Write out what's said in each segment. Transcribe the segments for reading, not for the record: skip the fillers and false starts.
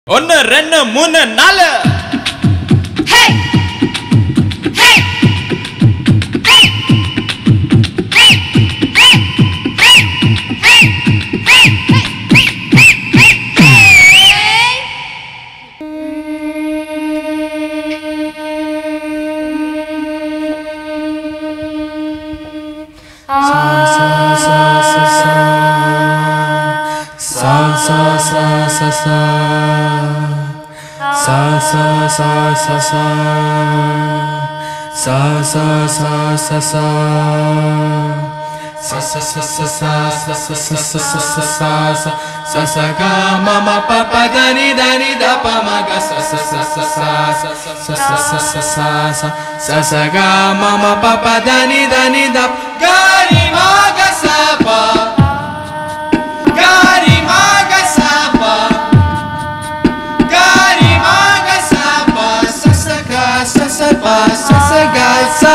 1 2 3 4 Hey! Hey! Hey! Hey! Hey! Hey! Hey! Hey! sa ga ma ma pa pa da ni da pa ma ga sa sa ga ma ma pa pa da ni da ga ri ma ga sa pa ga ri ma ga sa pa ga ri ma ga sa pa sa ga sa pa sa ga sa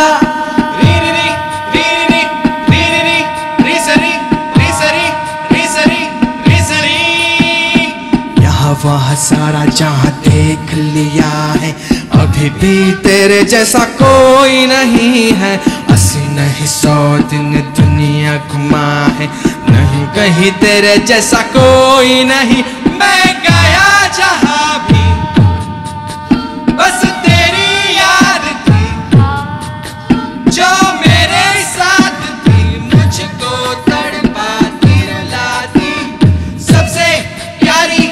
वह सारा जहाँ देख लिया है, अभी भी तेरे जैसा कोई नहीं है। 80 नहीं 100 दिन दुनिया घुमा है, नहीं कहीं तेरे जैसा कोई नहीं। मैं गया जहाँ भी बस तेरी याद थी, जो मेरे साथ थी, मुझको तड़पाती रुलाती। सबसे प्यारी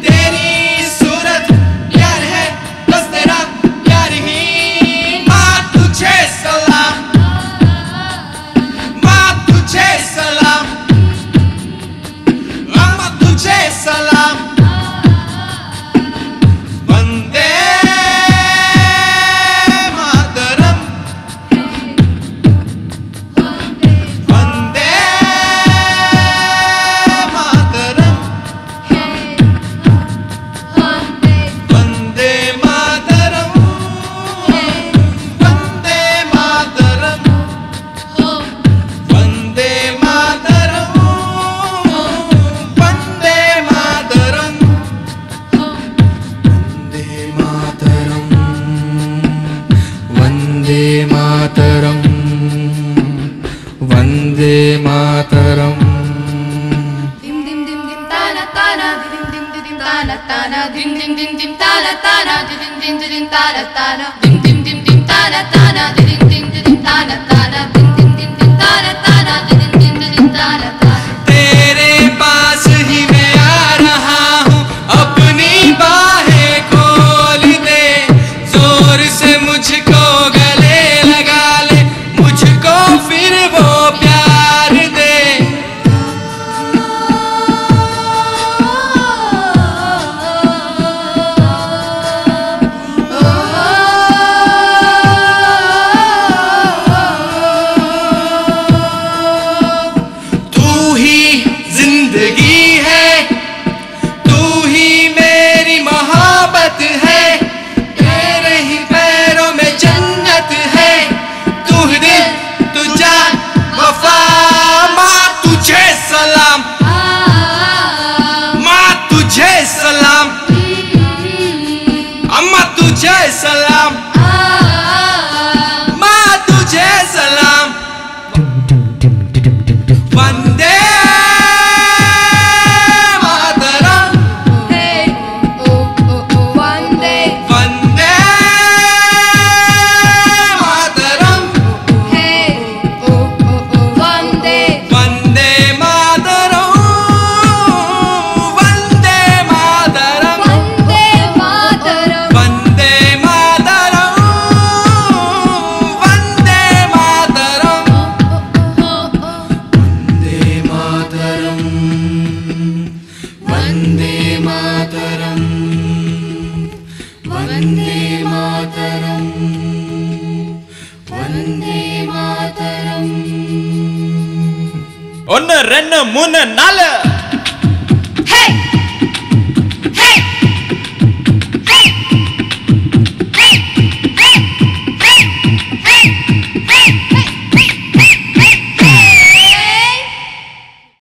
Vande Mataram. dim dim dim dim tana tana dim dim dim dim tana tana dim dim dim dim tana tana dim dim dim tana tana dim dim dim dim tana tana dim dim dim tana tana dim dim dim tana tana dim dim dim tana tana। तेरे पास ही मैं आ रहा हूँ, अपनी बाहें खोल दे, जोर से मुझको गले लगा ले, मुझको फिर वो प्यार दे। तू ही जिंदगी है, तू ही मेरी मोहब्बत है, तेरे ही पैरों में जन्नत है। तू दिल तू जान वफा, माँ तुझे सलाम, माँ तुझे सलाम, अम्मा तुझे सलाम, माँ तुझे सलाम। Vande Mataram, Hey, oh oh oh, वंदे Vande Mataram, Hey, oh oh oh, वंदे वंदे मातरम, वंदे मातरम, वंदे मातरम। वंदे मातरम, वंदे मातरम, वंदे मातरम, वंदे मातरम, वंदे मातरम, वंदे मातरम। 1 2 3 4